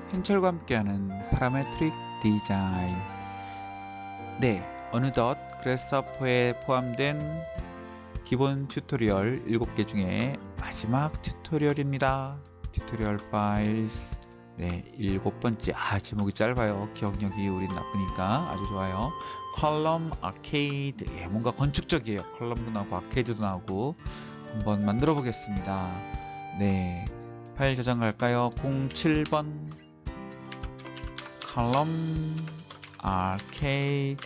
현철과 함께하는 파라메트릭 디자인. 네, 어느덧 그래스하퍼에 포함된 기본 튜토리얼 7개 중에 마지막 튜토리얼입니다. 튜토리얼 파일스. 네, 7번째. 제목이 짧아요. 기억력이 우린 나쁘니까 아주 좋아요. 컬럼 아케이드. 뭔가 건축적이에요. 컬럼도 나오고 아케이드도 나오고. 한번 만들어 보겠습니다. 네, 파일 저장 갈까요? 07번 컬럼 아케이드.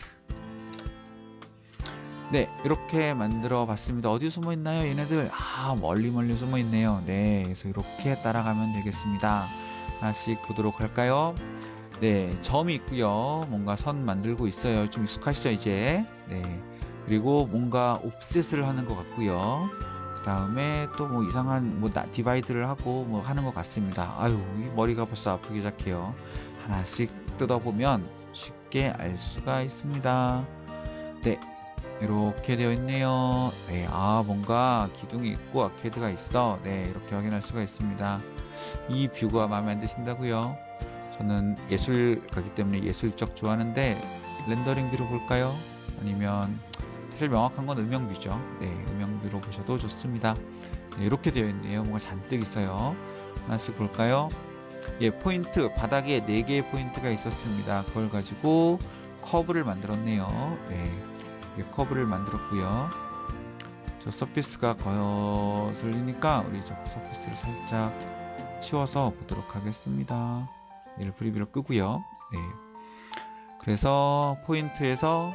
네, 이렇게 만들어 봤습니다. 어디 숨어 있나요 얘네들? 멀리 숨어 있네요. 네, 그래서 이렇게 따라가면 되겠습니다. 하나씩 보도록 할까요? 네, 점이 있고요. 뭔가 선 만들고 있어요. 좀 익숙하시죠 이제? 네, 그리고 뭔가 옵셋을 하는 것 같고요. 그 다음에 또 뭐 이상한 디바이드를 하고 뭐 하는 것 같습니다. 이 머리가 벌써 아프기 시작해요. 하나씩 뜯어보면 쉽게 알 수가 있습니다. 네, 이렇게 되어 있네요. 네, 뭔가 기둥이 있고 아케이드가 있어. 네, 이렇게 확인할 수가 있습니다. 이 뷰가 마음에 안 드신다고요? 저는 예술가기 때문에 예술적 좋아하는데 렌더링 뷰로 볼까요? 아니면 사실 명확한 건 음영뷰죠. 네, 음영뷰로 보셔도 좋습니다. 네, 이렇게 되어 있네요. 뭔가 잔뜩 있어요. 하나씩 볼까요? 포인트, 바닥에 4개의 포인트가 있었습니다. 그걸 가지고 커브를 만들었네요. 네, 커브를 만들었고요. 저 서피스가 거슬리니까 우리 저 서피스를 살짝 치워서 보도록 하겠습니다. 얘를 프리뷰로 끄고요. 네, 그래서 포인트에서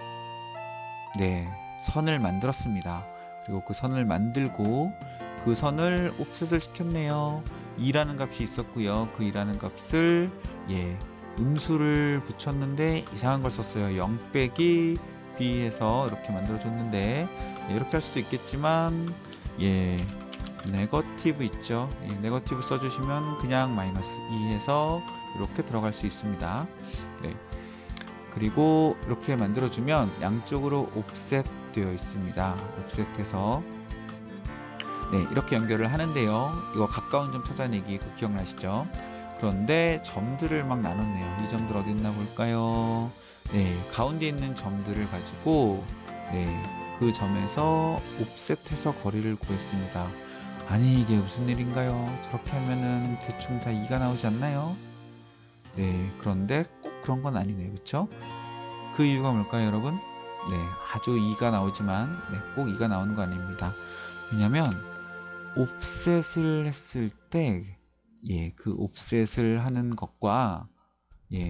선을 만들었습니다. 그리고 그 선을 만들고 그 선을 옵셋을 시켰네요. 2라는 값이 있었고요. 그 2라는 값을 음수를 붙였는데 이상한 걸 썼어요. 0 빼기 b 해서 이렇게 만들어줬는데 이렇게 할 수도 있겠지만 네거티브 있죠. 네거티브 써주시면 그냥 마이너스 2 해서 이렇게 들어갈 수 있습니다. 네, 그리고 이렇게 만들어주면 양쪽으로 옵셋 되어 있습니다. 옵셋해서 이렇게 연결을 하는데요. 이거 가까운 점 찾아내기, 그거 기억나시죠? 그런데 점들을 막 나눴네요. 이 점들 어디 있나 볼까요? 네, 가운데 있는 점들을 가지고 그 점에서 옵셋해서 거리를 구했습니다. 아니, 이게 무슨 일인가요? 저렇게 하면은 대충 다 2가 나오지 않나요? 네, 그런데 꼭 그런 건 아니네요. 그쵸? 그 이유가 뭘까요, 여러분? 네, 아주 2가 나오지만 꼭 2가 나오는 거 아닙니다. 왜냐면 옵셋을 했을 때 그 옵셋을 하는 것과 이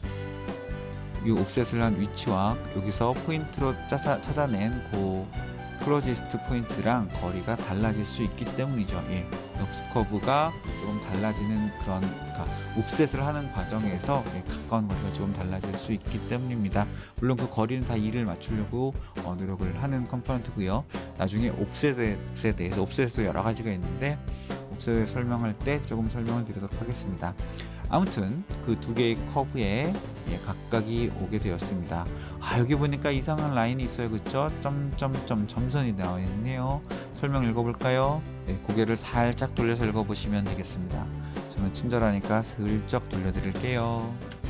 옵셋을 한 위치와 여기서 포인트로 찾아낸 그 클로지스트 포인트랑 거리가 달라질 수 있기 때문이죠. 역스 커브가 조금 달라지는 그러니까 옵셋을 하는 과정에서 가까운 거리가 조금 달라질 수 있기 때문입니다. 물론 그 거리는 다 2를 맞추려고 노력을 하는 컴포넌트고요. 나중에 옵셋에 대해서 옵셋도 여러 가지가 있는데 옵셋을 설명할 때 조금 설명을 드리도록 하겠습니다. 아무튼 그 2개의 커브에 각각이 오게 되었습니다. 여기 보니까 이상한 라인이 있어요. 그쵸? 점선이 나와 있네요. 설명 읽어볼까요? 네, 고개를 살짝 돌려서 읽어보시면 되겠습니다. 저는 친절하니까 슬쩍 돌려드릴게요.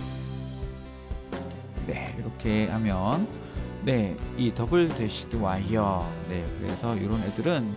네, 이렇게 하면 이 더블 대시드 와이어, 그래서 이런 애들은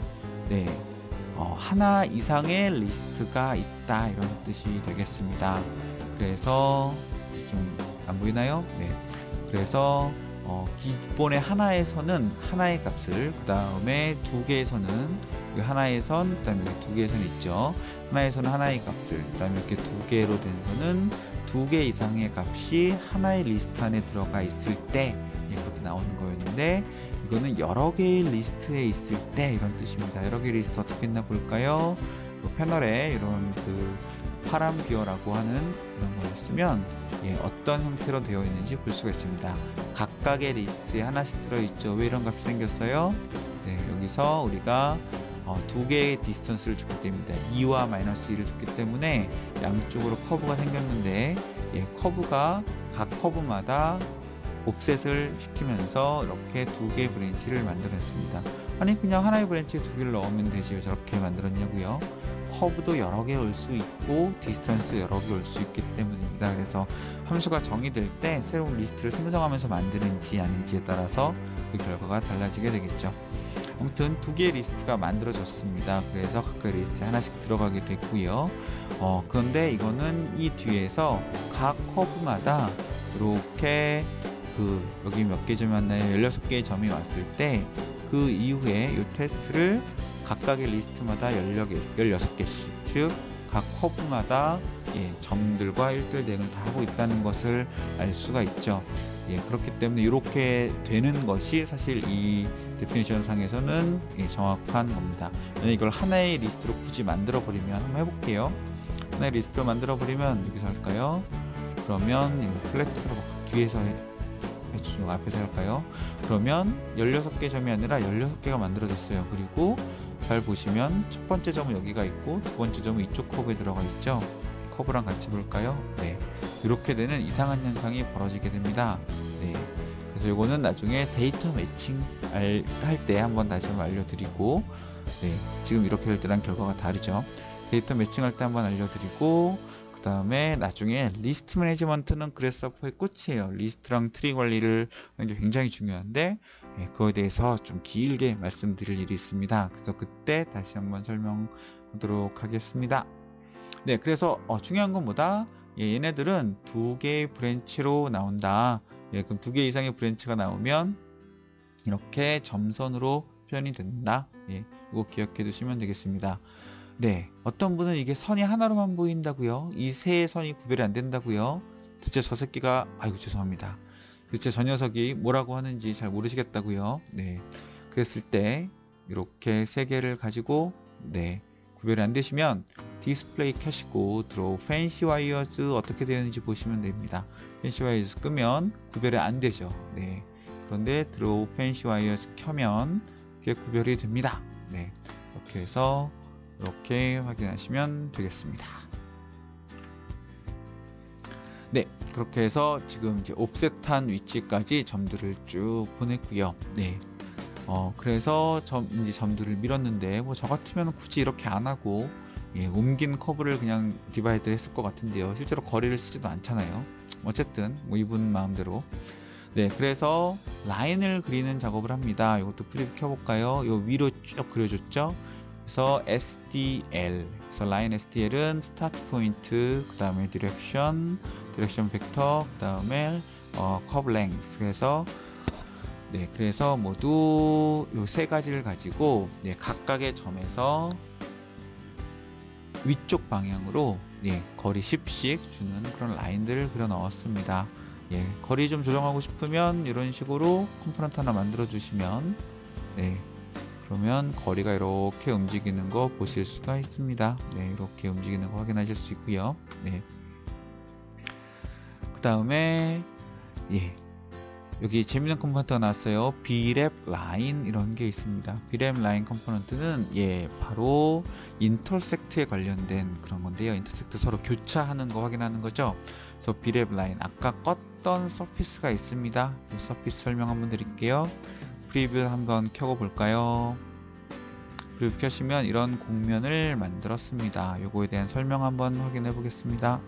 하나 이상의 리스트가 있다, 이런 뜻이 되겠습니다. 그래서 좀 안 보이나요? 네, 그래서 기본의 하나의 선은 하나의 값을, 그 다음에 2개의 선은 하나의 선, 그 다음에 2개의 선이 있죠. 하나의 선은 하나의 값을, 그 다음에 이렇게 2개로 된 선은 2개 이상의 값이 하나의 리스트 안에 들어가 있을 때 그렇게 나오는 거였는데, 이거는 여러 개의 리스트에 있을 때 이런 뜻입니다. 여러 개의 리스트 어떻게 있나 볼까요? 패널에 이런 파란 뷰어라고 하는 그런 걸 쓰면 어떤 형태로 되어 있는지 볼 수가 있습니다. 각각의 리스트에 하나씩 들어있죠. 왜 이런 값이 생겼어요? 여기서 우리가 2개의 디스턴스를 줬기 때문입니다. 2와 마이너스 2를 줬기 때문에 양쪽으로 커브가 생겼는데 커브가 각 커브마다 옵셋을 시키면서 이렇게 2개의 브랜치를 만들어냈습니다. 아니, 그냥 하나의 브랜치에 2개를 넣으면 되지 왜 저렇게 만들었냐고요? 커브도 여러 개 올 수 있고 디스턴스 여러 개 올 수 있기 때문입니다. 그래서 함수가 정의될 때 새로운 리스트를 생성하면서 만드는지 아닌지에 따라서 그 결과가 달라지게 되겠죠. 아무튼 두 개의 리스트가 만들어졌습니다. 그래서 각각 리스트에 하나씩 들어가게 됐고요. 그런데 이거는 이 뒤에서 각 커브마다 이렇게 여기 몇 개 점이 왔나요? 16개의 점이 왔을 때 그 이후에 이 테스트를 각각의 리스트마다 16개씩, 즉 각 커브마다 점들과 1들 대응을 다 하고 있다는 것을 알 수가 있죠. 그렇기 때문에 이렇게 되는 것이 사실 이 데피니션 상에서는 정확한 겁니다. 만약 이걸 하나의 리스트로 굳이 만들어 버리면 한번 해볼게요. 하나의 리스트로 만들어 버리면 여기서 할까요? 그러면 플랫으로 뒤에서 해주죠. 앞에서 할까요? 그러면 16개 점이 아니라 16개가 만들어졌어요. 그리고 잘 보시면 첫 번째 점은 여기가 있고 두 번째 점은 이쪽 커브에 들어가 있죠. 커브랑 같이 볼까요? 네, 이렇게 되는 이상한 현상이 벌어지게 됩니다. 네, 그래서 이거는 나중에 데이터 매칭 할 때 한번 다시 한번 알려드리고, 네, 지금 이렇게 될 때랑 결과가 다르죠. 데이터 매칭할 때 한번 알려드리고, 그 다음에 나중에 리스트 매니지먼트는 그래스허퍼의 꽃이에요. 리스트랑 트리 관리를 하는 게 굉장히 중요한데 그거에 대해서 좀 길게 말씀드릴 일이 있습니다. 그래서 그때 다시 한번 설명하도록 하겠습니다. 네, 그래서 중요한 건 뭐다? 얘네들은 두 개의 브랜치로 나온다. 그럼 두 개 이상의 브랜치가 나오면 이렇게 점선으로 표현이 된다. 이거 기억해 두시면 되겠습니다. 네, 어떤 분은 이게 선이 하나로만 보인다고요? 이 세 선이 구별이 안 된다고요? 대체 저 새끼가, 아이고 죄송합니다. 대체 저 녀석이 뭐라고 하는지 잘 모르시겠다고요? 네, 그랬을 때 이렇게 세 개를 가지고 구별이 안 되시면 디스플레이 켜시고 드로우 팬시 와이어즈 어떻게 되는지 보시면 됩니다. 팬시 와이어즈 끄면 구별이 안 되죠. 네, 그런데 드로우 팬시 와이어즈 켜면 이게 구별이 됩니다. 네, 이렇게 해서 이렇게 확인하시면 되겠습니다. 네, 그렇게 해서 지금 이제 옵셋한 위치까지 점들을 쭉 보냈고요. 네, 그래서 점들을 밀었는데 저 같으면 굳이 이렇게 안 하고 옮긴 커브를 그냥 디바이드를 했을 것 같은데요. 실제로 거리를 쓰지도 않잖아요. 어쨌든 이분 마음대로. 네, 그래서 라인을 그리는 작업을 합니다. 이것도 프리뷰 켜볼까요? 요 위로 쭉 그려줬죠. 그래서 SDL, 그래서 라인 SDL은 스타트 포인트, 그 다음에 디렉션 벡터, 그 다음에 커브 랭스. 그래서 모두 요 세 가지를 가지고 각각의 점에서 위쪽 방향으로 거리 10씩 주는 그런 라인들을 그려 넣었습니다. 거리 좀 조정하고 싶으면 이런 식으로 컴포넌트 하나 만들어 주시면 그러면 거리가 이렇게 움직이는 거 보실 수가 있습니다. 이렇게 움직이는 거 확인하실 수 있고요. 그 다음에 여기 재밌는 컴포넌트가 나왔어요. B랩 라인 이런 게 있습니다. B랩 라인 컴포넌트는 바로 인터섹트에 관련된 그런 건데요. 인터섹트 서로 교차하는 거 확인하는 거죠. 그래서 B랩 라인 아까 껐던 서피스가 있습니다. 이 서피스 설명 한번 드릴게요. 프리뷰 한번 켜고 볼까요? 프리뷰 켜시면 이런 공면을 만들었습니다. 요거에 대한 설명 한번 확인해 보겠습니다.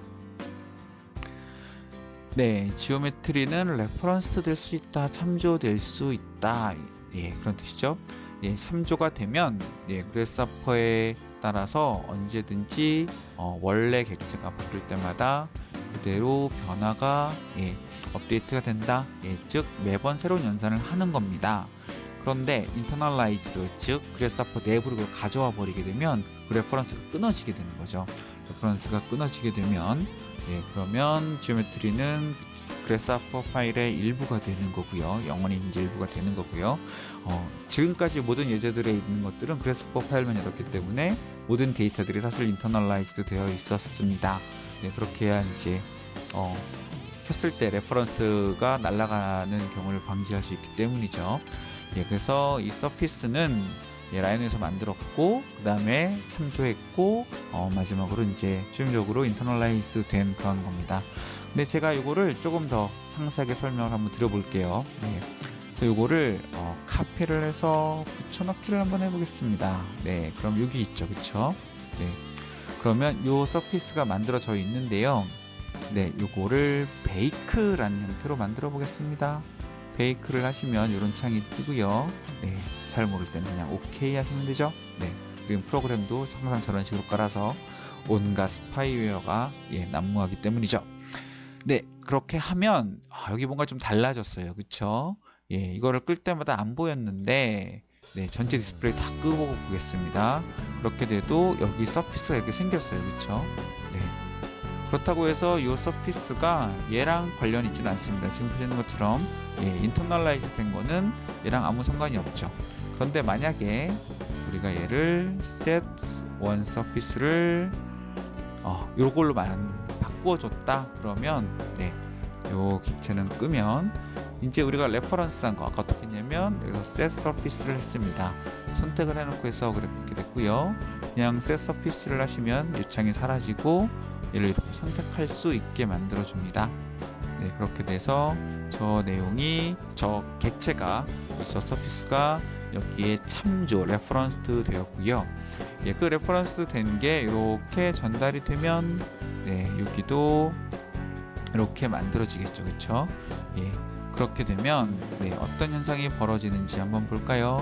네, 지오메트리는 레퍼런스 될 수 있다, 참조될 수 있다. 그런 뜻이죠. 참조가 되면 그래스허퍼에 따라서 언제든지 원래 객체가 바뀔 때마다 그대로 변화가 업데이트가 된다. 즉 매번 새로운 연산을 하는 겁니다. 그런데 인터널라이즈드, 즉 그래스허퍼 내부로 그걸 가져와 버리게 되면 그 레퍼런스가 끊어지게 되는 거죠. 레퍼런스가 끊어지게 되면 그러면 지오메트리는 그래스허퍼 파일의 일부가 되는 거고요. 영원히 이제 일부가 되는 거고요. 지금까지 모든 예제들에 있는 것들은 그래스허퍼 파일만 열었기 때문에 모든 데이터들이 사실 인터널라이즈드 되어 있었습니다. 그렇게 해야 이제 켰을 때 레퍼런스가 날아가는 경우를 방지할 수 있기 때문이죠. 그래서 이 서피스는 라인에서 만들었고 그 다음에 참조했고 마지막으로 이제 최종적으로 인터널라이즈 된 그런 겁니다. 근데 제가 이거를 조금 더 상세하게 설명을 한번 드려볼게요. 그래서 이거를 카피를 해서 붙여넣기를 한번 해보겠습니다. 그럼 여기 있죠, 그쵸? 그러면 요 서피스가 만들어져 있는데요. 네, 요거를 베이크라는 형태로 만들어 보겠습니다. 베이크를 하시면 이런 창이 뜨고요. 네, 잘 모를 때는 그냥 오케이 하시면 되죠. 네, 지금 프로그램도 항상 저런 식으로 깔아서 온갖 스파이웨어가 난무하기 때문이죠. 네, 그렇게 하면 여기 뭔가 좀 달라졌어요. 그쵸? 이거를 끌 때마다 안 보였는데 네, 전체 디스플레이 다 끄고 보겠습니다. 그렇게 돼도 여기 서피스가 이렇게 생겼어요. 그쵸? 네. 그렇다고 해서 이 서피스가 얘랑 관련이 있지는 않습니다. 지금 보시는 것처럼 인터널라이즈 된 거는 얘랑 아무 상관이 없죠. 그런데 만약에 우리가 얘를 set one surface를 요걸로만 바꾸어줬다 그러면 요 객체는 끄면 이제 우리가 레퍼런스한 거 아까 어떻게 했냐면 여기서 set surface를 했습니다. 선택을 해놓고 해서 그렇게 됐고요. 그냥 set surface를 하시면 이 창이 사라지고 얘를 이렇게 선택할 수 있게 만들어 줍니다. 네, 그렇게 돼서 저 내용이 저 객체가 저 서피스가 여기에 참조 레퍼런스 되었고요. 그 레퍼런스 된 게 이렇게 전달이 되면 여기도 이렇게 만들어지겠죠. 그쵸? 그렇게 되면 어떤 현상이 벌어지는지 한번 볼까요?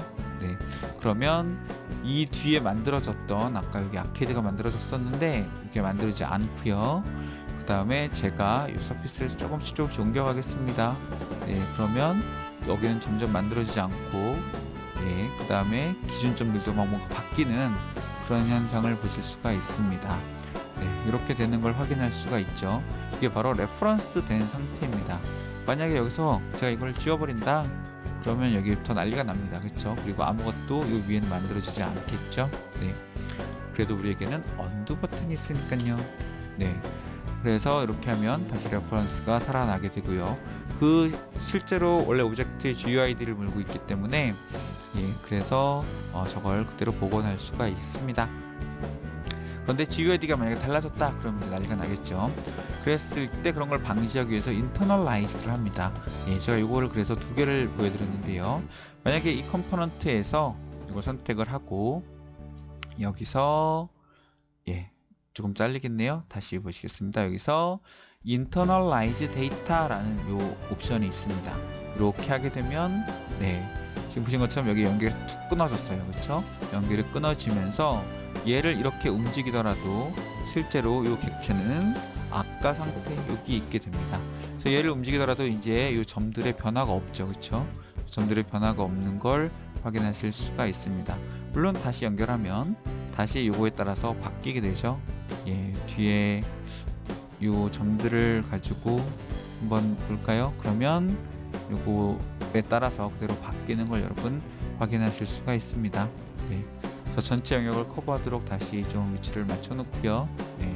그러면 이 뒤에 만들어졌던 아까 여기 아케이드가 만들어졌었는데 이렇게 만들어지지 않고요. 그 다음에 제가 이 서피스를 조금씩 옮겨가겠습니다. 그러면 여기는 점점 만들어지지 않고 그 다음에 기준점들도 막 뭔가 바뀌는 그런 현상을 보실 수가 있습니다. 이렇게 되는 걸 확인할 수가 있죠. 이게 바로 레퍼런스 된 상태입니다. 만약에 여기서 제가 이걸 지워버린다 그러면 여기부터 난리가 납니다. 그쵸? 그리고 아무것도 이 위에는 만들어지지 않겠죠? 그래도 우리에게는 언두 버튼이 있으니까요. 그래서 이렇게 하면 다시 레퍼런스가 살아나게 되고요. 실제로 원래 오브젝트의 GUID를 물고 있기 때문에 그래서 저걸 그대로 복원할 수가 있습니다. 그런데 GUID가 만약에 달라졌다 그러면 이제 난리가 나겠죠. 그랬을 때 그런 걸 방지하기 위해서 인터널라이즈를 합니다. 제가 이거를 그래서 두 개를 보여드렸는데요. 만약에 이 컴포넌트에서 이걸 선택을 하고 여기서 조금 잘리겠네요. 다시 보시겠습니다. 여기서 internalize data라는 요 옵션이 있습니다. 이렇게 하게 되면 지금 보신 것처럼 여기 연결이 툭 끊어졌어요. 그렇죠? 연결이 끊어지면서 얘를 이렇게 움직이더라도 실제로 이 객체는 아까 상태 여기 있게 됩니다. 그래서 얘를 움직이더라도 이제 이 점들의 변화가 없죠. 그렇죠? 점들의 변화가 없는 걸 확인하실 수가 있습니다. 물론 다시 연결하면 다시 요거에 따라서 바뀌게 되죠. 뒤에 요 점들을 가지고 한번 볼까요? 그러면 요거에 따라서 그대로 바뀌는 걸 여러분 확인하실 수가 있습니다. 저 전체 영역을 커버하도록 다시 좀 위치를 맞춰 놓고요.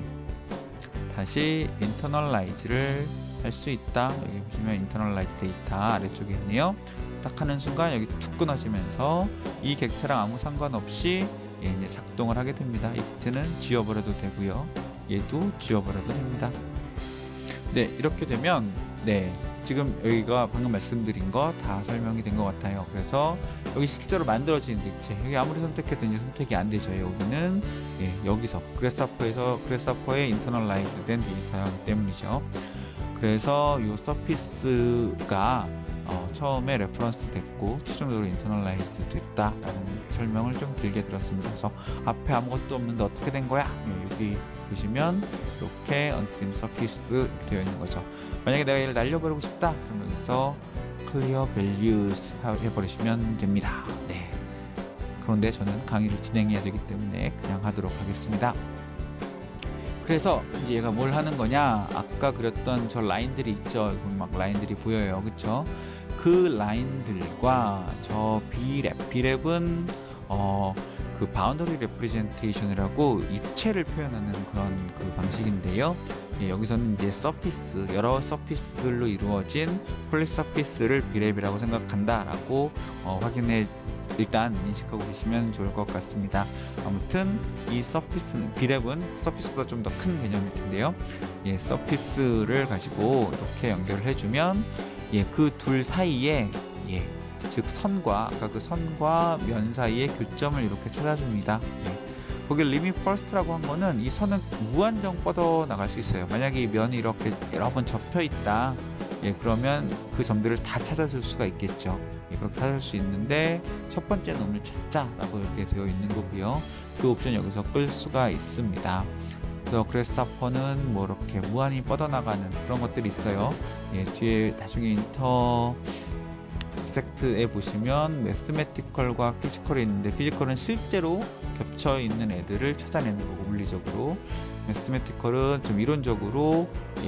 다시 인터널라이즈를 할 수 있다. 여기 보시면 인터널라이즈 데이터 아래쪽에 있네요. 딱 하는 순간 여기 툭 끊어지면서 이 객체랑 아무 상관없이 이제 작동을 하게 됩니다. 이 객체는 지워버려도 되고요. 얘도 지워버려도 됩니다. 이렇게 되면 지금 여기가 방금 말씀드린 거 다 설명이 된 것 같아요. 그래서 여기 실제로 만들어진 객체 여기 아무리 선택해도 이제 선택이 안 되죠. 여기는 여기서 그래스하퍼의 인터널라이즈 된 데이터이기 때문이죠. 그래서 이 서피스가 처음에 레퍼런스 됐고 최종적으로 인터널라이즈 됐다라는 설명을 좀 길게 들었습니다. 그래서 앞에 아무것도 없는데 어떻게 된 거야? 여기 보시면 이렇게 언트림 서피스 되어 있는 거죠. 만약에 내가 얘를 날려버리고 싶다 그러면 여기서 클리어 밸류스 해버리시면 됩니다. 그런데 저는 강의를 진행해야 되기 때문에 그냥 하도록 하겠습니다. 그래서 이제 얘가 뭘 하는 거냐, 아까 그렸던 저 라인들이 있죠. 막 라인들이 보여요. 그쵸? 그 라인들과 저 B랩은 그 바운더리 레프레젠테이션이라고 입체를 표현하는 그런 그 방식인데요. 여기서는 이제 서피스, 여러 서피스들로 이루어진 폴리 서피스를 B랩이라고 생각한다 라고 일단 인식하고 계시면 좋을 것 같습니다. 아무튼 이 서피스는 B랩은 서피스보다 좀 더 큰 개념일 텐데요. 서피스를 가지고 이렇게 연결을 해주면 그 둘 사이에 즉 선과 아까 그 선과 면 사이의 교점을 이렇게 찾아줍니다. 거기 리밋 퍼스트라고 한 거는 이 선은 무한정 뻗어 나갈 수 있어요. 만약에 이 면이 이렇게 여러 번 접혀 있다. 예, 그러면 그 점들을 다 찾아줄 수가 있겠죠. 예, 그렇게 찾을 수 있는데 첫 번째 놈을 찾자라고 이렇게 되어 있는 거고요. 그 옵션 여기서 끌 수가 있습니다. 그래서 그래스하퍼는 뭐 이렇게 무한히 뻗어나가는 그런 것들이 있어요. 예, 뒤에 나중에 인터섹트에 보시면 매스매티컬과 피지컬이 있는데, 피지컬은 실제로 겹쳐 있는 애들을 찾아내는 거고 물리적으로, 매스매티컬은 좀 이론적으로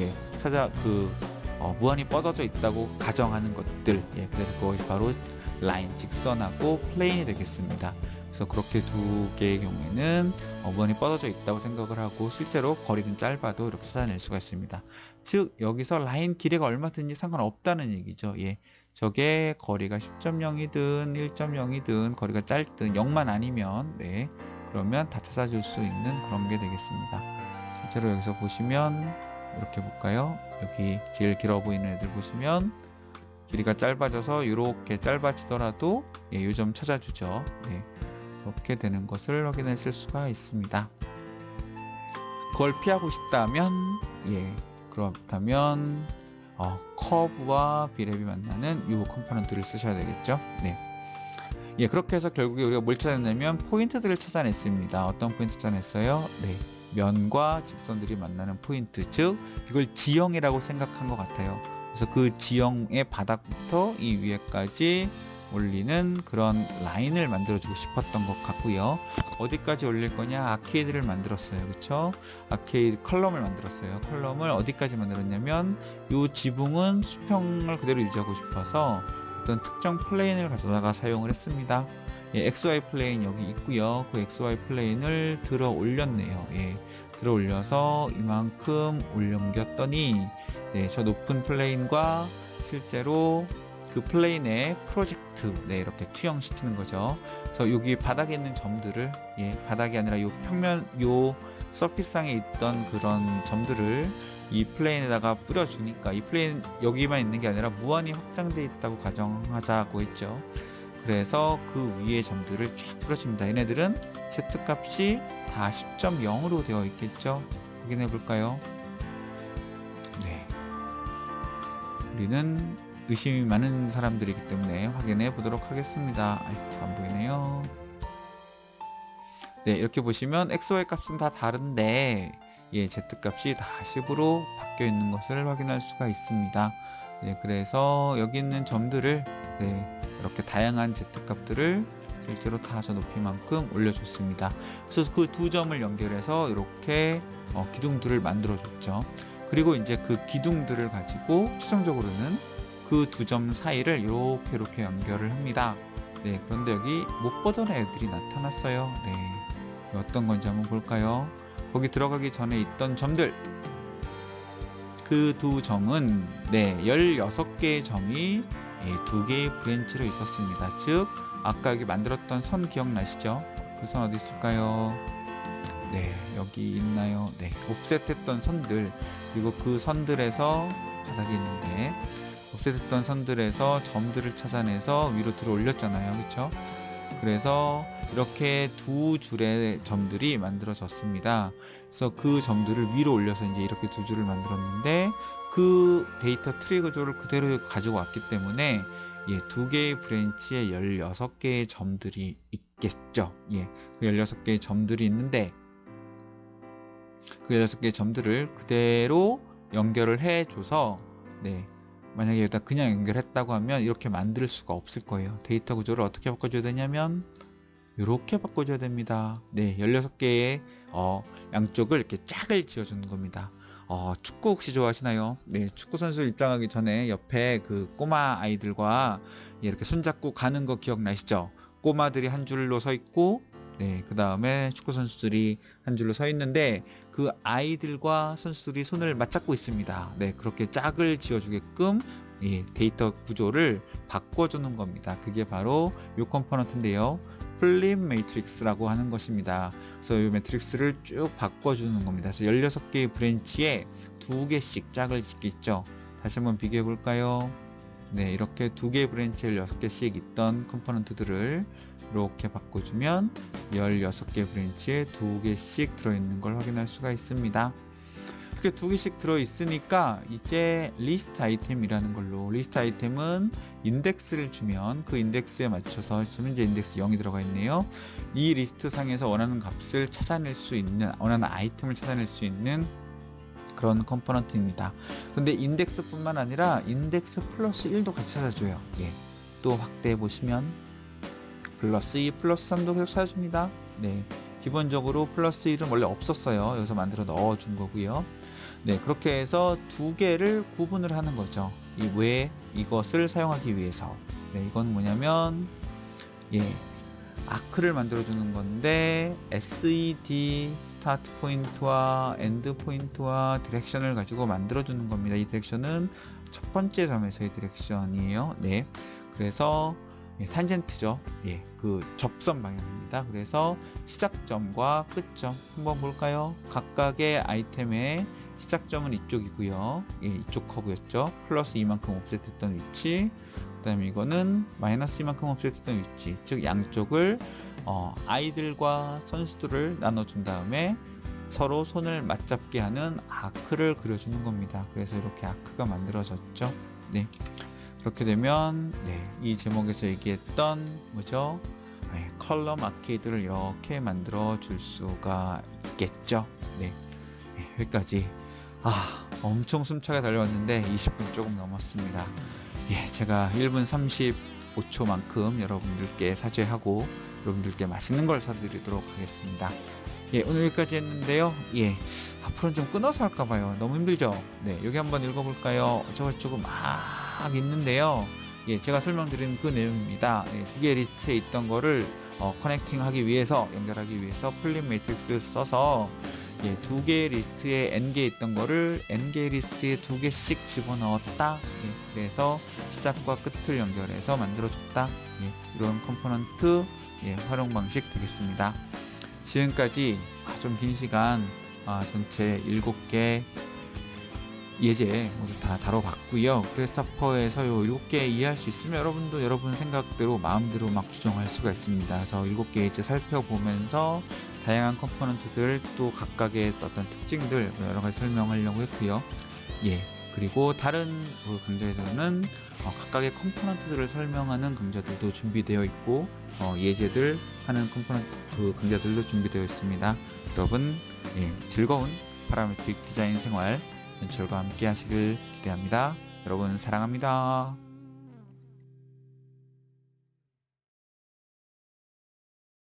무한히 뻗어져 있다고 가정하는 것들. 예, 그래서 그것이 바로 라인, 직선하고 플레인이 되겠습니다. 그래서 그렇게 두 개의 경우에는 무한히 뻗어져 있다고 생각을 하고 실제로 거리는 짧아도 이렇게 찾아낼 수가 있습니다. 즉 여기서 라인 길이가 얼마든지 상관없다는 얘기죠. 예, 저게 거리가 10.0이든 1.0이든 거리가 짧든 0만 아니면 그러면 다 찾아줄 수 있는 그런 게 되겠습니다. 실제로 여기서 보시면 이렇게 볼까요? 여기 제일 길어 보이는 애들 보시면 길이가 짧아져서 이렇게 짧아지더라도 이 점 찾아주죠. 이렇게 되는 것을 확인하실 수가 있습니다. 그걸 피하고 싶다면 그렇다면 커브와 비랩이 만나는 이 컴포넌트를 쓰셔야 되겠죠. 그렇게 해서 결국에 우리가 뭘 찾아냈냐면 포인트들을 찾아냈습니다. 어떤 포인트 찾아냈어요? 면과 직선들이 만나는 포인트, 즉 이걸 지형이라고 생각한 것 같아요. 그래서 그 지형의 바닥부터 이 위에까지 올리는 그런 라인을 만들어주고 싶었던 것 같고요. 어디까지 올릴 거냐? 아케이드를 만들었어요. 그쵸? 아케이드 컬럼을 만들었어요. 컬럼을 어디까지 만들었냐면 이 지붕은 수평을 그대로 유지하고 싶어서 어떤 특정 플레인을 가져다가 사용을 했습니다. XY 플레인 여기 있고요. 그 XY 플레인을 들어 올렸네요. 들어 올려서 이만큼 올려옮겼더니 저 높은 플레인과 실제로 그 플레인의 프로젝트 이렇게 투영시키는 거죠. 그래서 여기 바닥에 있는 점들을 바닥이 아니라 요 평면 요 서피스상에 있던 그런 점들을 이 플레인에다가 뿌려주니까 이 플레인 여기만 있는 게 아니라 무한히 확장되어 있다고 가정하자고 했죠. 그래서 그 위에 점들을 쫙 뿌려줍니다. 얘네들은 Z값이 다 10.0으로 되어 있겠죠. 확인해 볼까요? 우리는 의심이 많은 사람들이기 때문에 확인해 보도록 하겠습니다. 아이쿠, 안 보이네요. 이렇게 보시면 XY 값은 다 다른데 Z값이 다 10으로 바뀌어 있는 것을 확인할 수가 있습니다. 그래서 여기 있는 점들을 이렇게 다양한 Z값들을 실제로 다 저 높이만큼 올려줬습니다. 그래서 그 두 점을 연결해서 이렇게 기둥들을 만들어 줬죠. 그리고 이제 그 기둥들을 가지고 최종적으로는 그 두 점 사이를 이렇게 연결을 합니다. 그런데 여기 못 보던 애들이 나타났어요. 어떤 건지 한번 볼까요? 거기 들어가기 전에 있던 점들, 그 두 점은 16개의 점이 2개의 브랜치로 있었습니다. 즉 아까 여기 만들었던 선 기억나시죠? 그 선 어디 있을까요? 여기 있나요? 옵셋했던 선들, 그리고 그 선들에서 바닥에 있는데 옵셋했던 선들에서 점들을 찾아내서 위로 들어 올렸잖아요. 그쵸? 그래서 이렇게 두 줄의 점들이 만들어졌습니다. 그래서 그 점들을 위로 올려서 이제 이렇게 두 줄을 만들었는데 그 데이터 트리 구조를 그대로 가지고 왔기 때문에 두 개의 브랜치에 16개의 점들이 있겠죠. 그 16개의 점들이 있는데 그 16개의 점들을 그대로 연결을 해줘서 만약에 여기다 그냥 연결했다고 하면 이렇게 만들 수가 없을 거예요. 데이터 구조를 어떻게 바꿔줘야 되냐면 이렇게 바꿔줘야 됩니다. 16개의 양쪽을 이렇게 짝을 지어주는 겁니다. 축구 혹시 좋아하시나요? 축구 선수 입장하기 전에 옆에 그 꼬마 아이들과 이렇게 손잡고 가는 거 기억나시죠? 꼬마들이 한 줄로 서 있고 그 다음에 축구 선수들이 한 줄로 서 있는데 그 아이들과 선수들이 손을 맞잡고 있습니다. 그렇게 짝을 지어주게끔 데이터 구조를 바꿔주는 겁니다. 그게 바로 이 컴포넌트인데요. 플립 매트릭스라고 하는 것입니다. 그래서 이 매트릭스를 쭉 바꿔주는 겁니다. 그래서 16개의 브랜치에 2개씩 짝을 짓겠죠. 다시 한번 비교해 볼까요? 네, 이렇게 2개의 브랜치를 6개씩 있던 컴포넌트들을 이렇게 바꿔주면 16개 브랜치에 2개씩 들어있는 걸 확인할 수가 있습니다. 이렇게 2개씩 들어있으니까 이제 리스트 아이템이라는 걸로, 리스트 아이템은 인덱스를 주면 그 인덱스에 맞춰서 지금 현재 인덱스 0이 들어가 있네요. 이 리스트 상에서 원하는 값을 찾아낼 수 있는, 원하는 아이템을 찾아낼 수 있는 그런 컴포넌트입니다. 근데 인덱스 뿐만 아니라 인덱스 플러스 1도 같이 찾아줘요. 예. 또 확대해 보시면 플러스 2, 플러스 3도 계속 찾아줍니다. 네. 기본적으로 플러스 1은 원래 없었어요. 여기서 만들어 넣어준 거고요. 네, 그렇게 해서 2개를 구분을 하는 거죠. 왜 이것을 사용하기 위해서. 네, 이건 뭐냐면, 예, 아크를 만들어주는 건데, SED, 스타트 포인트와 엔드 포인트와 디렉션을 가지고 만들어주는 겁니다. 이 디렉션은 첫 번째 점에서의 디렉션이에요. 네, 그래서 예, 탄젠트죠. 예, 그 접선 방향입니다. 그래서 시작점과 끝점 한번 볼까요? 각각의 아이템의 시작점은 이쪽이고요. 예, 이쪽 커브였죠. 플러스 이만큼 옵셋했던 위치. 그 다음에 이거는 마이너스 이만큼 옵셋했던 위치. 즉 양쪽을 아이들과 선수들을 나눠준 다음에 서로 손을 맞잡게 하는 아크를 그려주는 겁니다. 그래서 이렇게 아크가 만들어졌죠. 네. 그렇게 되면 네, 이 제목에서 얘기했던 뭐죠? 네, 컬럼 아케이드를 이렇게 만들어 줄 수가 있겠죠. 네, 네, 여기까지 엄청 숨차게 달려왔는데 20분 조금 넘었습니다. 예, 제가 1분 35초만큼 여러분들께 사죄하고 여러분들께 맛있는 걸 사드리도록 하겠습니다. 예, 오늘 여기까지 했는데요. 예, 앞으로는 좀 끊어서 할까봐요. 너무 힘들죠? 네, 여기 한번 읽어볼까요? 어쩌고저쩌고 막 있는데요. 예, 제가 설명드린 그 내용입니다. 예, 2개 리스트에 있던 거를 커넥팅 하기 위해서, 연결하기 위해서 플립 매트릭스를 써서 예, 2개의 리스트에 n개 있던 거를 n개 리스트에 2개씩 집어넣었다. 예, 그래서 시작과 끝을 연결해서 만들어줬다. 예, 이런 컴포넌트 예, 활용 방식 되겠습니다. 지금까지 좀 긴 시간 전체 7개 예제 모두 다 다뤄봤고요. 그래서퍼에서 요 7개 이해할 수 있으면 여러분도 여러분 생각대로 마음대로 막 조정할 수가 있습니다. 그래서 7개 예제 살펴보면서 다양한 컴포넌트들 또 각각의 어떤 특징들 여러 가지 설명하려고 했고요. 예, 그리고 다른 강좌에서는 각각의 컴포넌트들을 설명하는 강좌들도 준비되어 있고 예제들 하는 컴포넌트 강좌들도 준비되어 있습니다. 여러분 예, 즐거운 파라메트릭 디자인 생활 연출과 함께 하시길 기대합니다. 여러분 사랑합니다.